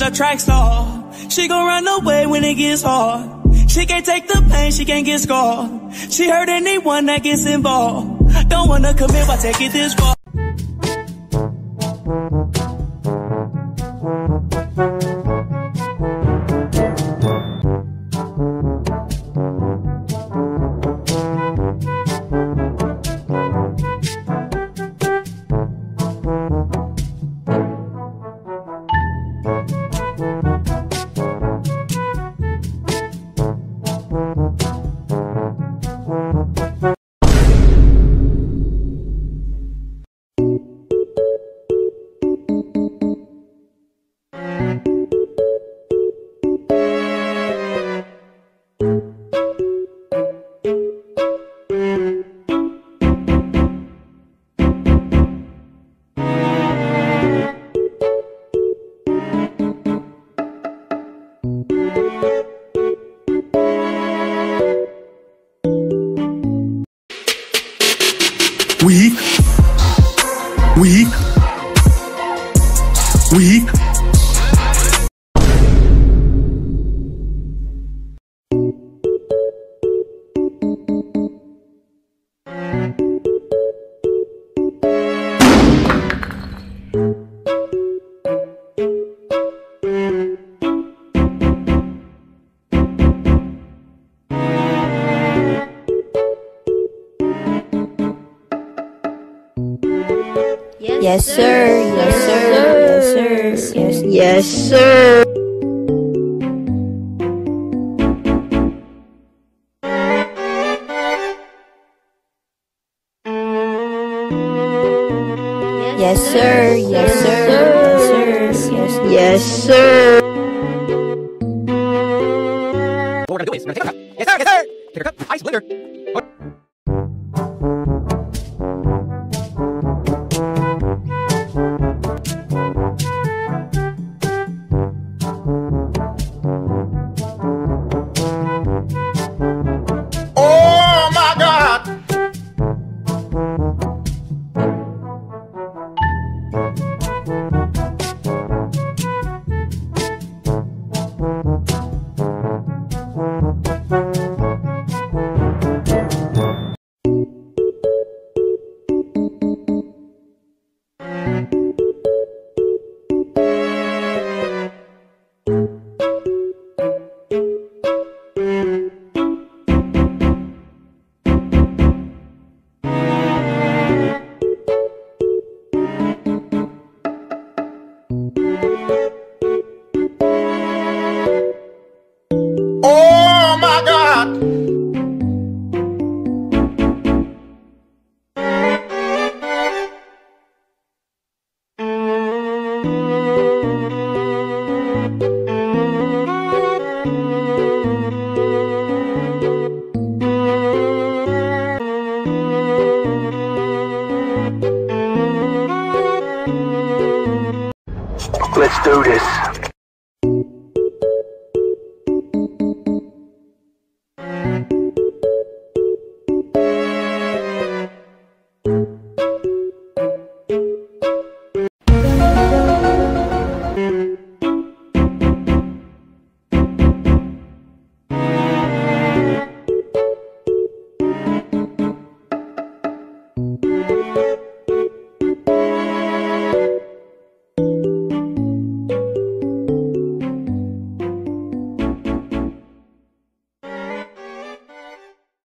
a track star. She gon' run away when it gets hard. She can't take the pain, she can't get scarred. She hurt anyone that gets involved. Don't wanna commit, why take it this far? Weak. Yes, sir. Yes, sir. Yes, sir. Yes, yes, sir. Yes, sir. Yes, sir. Yes, sir. Yes, yes, sir. What we're gonna do is we're gonna take a cup. Yes, sir. Yes, sir. Take a cup. Ice blender. Oh my God! Oh my God! Let's do this.